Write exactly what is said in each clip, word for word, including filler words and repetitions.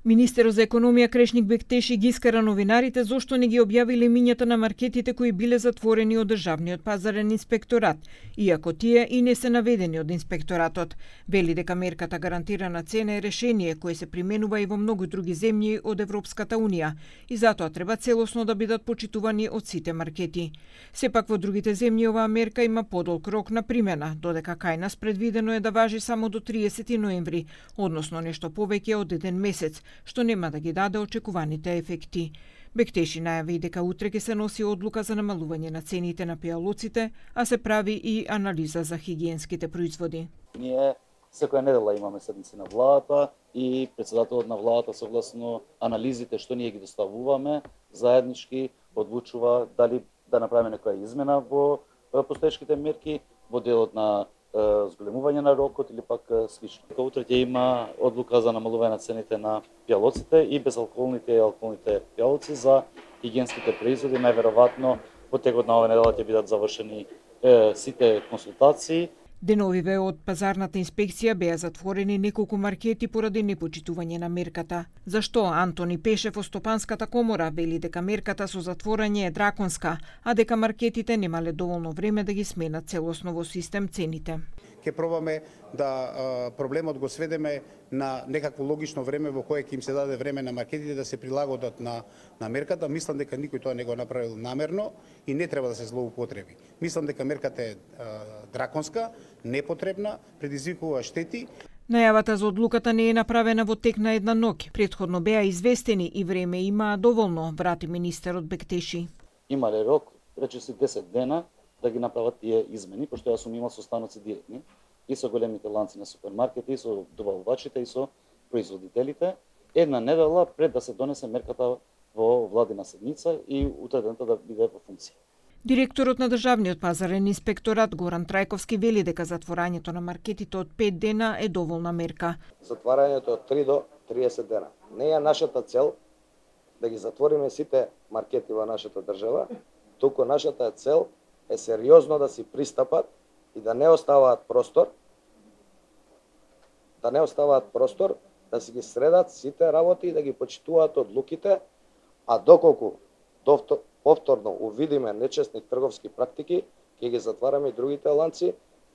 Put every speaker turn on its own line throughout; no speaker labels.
Министерот за економија Крешник Бектеши ги искара новинарите зошто не ги објавиле имињата на маркетите кои биле затворени од Државниот пазарен инспекторат, иако тие и не се наведени од инспекторатот. Вели дека мерката гарантирана цена е решение кое се применува и во многу други земји од Европската унија и затоа треба целосно да бидат почитувани од сите маркети. Сепак во другите земји оваа мерка има подолг рок на примена, додека кај нас предвидено е да важи само до триесети ноември, односно нешто повеќе од еден месец, што нема да ги даде очекуваните ефекти. Бектеши најави дека утре ќе се носи одлука за намалување на цените на пијалоците, а се прави и анализа за хигиенските производи.
Ние секоја недела имаме седници на владата и председателот на владата согласно анализите што ние ги доставуваме, заеднички одлучува дали да направиме некоја измена во постоечките мерки, во делот на зголемување на рокот или пак слично. Утре ќе има одлука за намалување на цените на пијалоците и безалкохолните и алкохолните пијалоци за хигиенските производи. Најверојатно во текот на оваа недела ќе бидат завршени е, сите консултации.
Деновиве од пазарната инспекција беа затворени неколку маркети поради непочитување на мерката. Зашто Антони Пешев од Стопанската комора вели дека мерката со затворање е драконска, а дека маркетите немале доволно време да ги сменат целосно во систем цените.
Ке пробаме да а, проблемот го сведеме на некакво логично време во кое ќе им се даде време на маркетите да се прилагодат на, на мерката. Мислам дека никој тоа не го направил намерно и не треба да се злоупотреби. Мислам дека мерката е а, драконска, непотребна, предизвикува штети.
Најавата за одлуката не е направена во тек на една ноќ. Претходно беа известени и време имаа доволно, врати министерот Бектеши.
Имале рок, речиси десет дена, да ги направат тие измени, пошто јас сум имал состаноци директни и со големите ланци на супермаркети, и со добавувачите, и со производителите, една недела пред да се донесе мерката во владина седница и утредента да биде во функција.
Директорот на Државниот пазарен инспекторат Горан Трајковски вели дека затворањето на маркетите од пет дена е доволна мерка.
Затварањето од три до триесет дена. Не е нашата цел да ги затвориме сите маркети во нашата држава, туку нашата цел е сериозно да си пристапат и да не оставаат простор, да не оставаат простор, да си ги средат сите работи и да ги почитуваат одлуките, а доколку повторно увидиме нечестни трговски практики, ќе ги затвараме и другите ланци.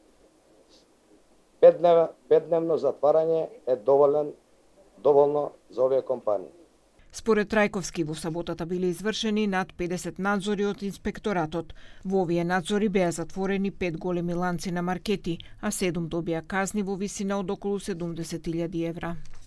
Петдневно затварање е доволен, доволно за овие компании.
Според Трајковски, во саботата биле извршени над педесет надзори од инспекторатот. Во овие надзори беа затворени пет големи ланци на маркети, а седум добија казни во висина од околу седумдесет илјади евра.